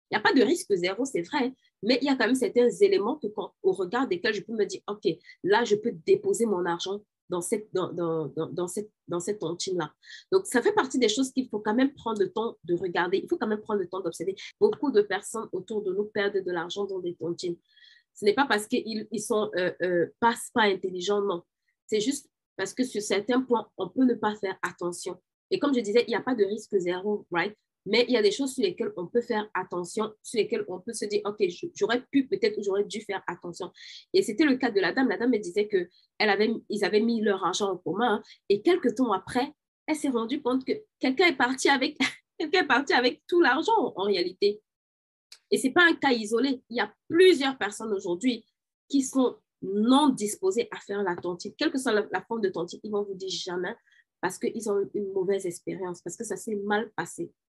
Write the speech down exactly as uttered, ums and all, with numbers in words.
Il n'y a pas de risque zéro, c'est vrai, mais il y a quand même certains éléments que quand, au regard desquels je peux me dire, OK, là, je peux déposer mon argent dans cette, dans, dans, dans, dans cette, dans cette tontine-là. Donc, ça fait partie des choses qu'il faut quand même prendre le temps de regarder. Il faut quand même prendre le temps d'observer. Beaucoup de personnes autour de nous perdent de l'argent dans des tontines. Ce n'est pas parce qu'ils ils sont euh, euh, pas, pas intelligents, non. C'est juste parce que sur certains points, on peut ne pas faire attention. Et comme je disais, il n'y a pas de risque zéro, right? Mais il y a des choses sur lesquelles on peut faire attention, sur lesquelles on peut se dire, OK, j'aurais pu peut-être ou j'aurais dû faire attention. Et c'était le cas de la dame. La dame me disait qu'ils avait, avaient mis leur argent en commun et quelques temps après, elle s'est rendue compte que quelqu'un est parti avec, quelqu'un est parti avec tout l'argent en réalité. Et ce n'est pas un cas isolé. Il y a plusieurs personnes aujourd'hui qui sont non disposées à faire la tontine. Quelle que soit la, la forme de tontine, ils vont vous dire jamais parce qu'ils ont une mauvaise expérience, parce que ça s'est mal passé.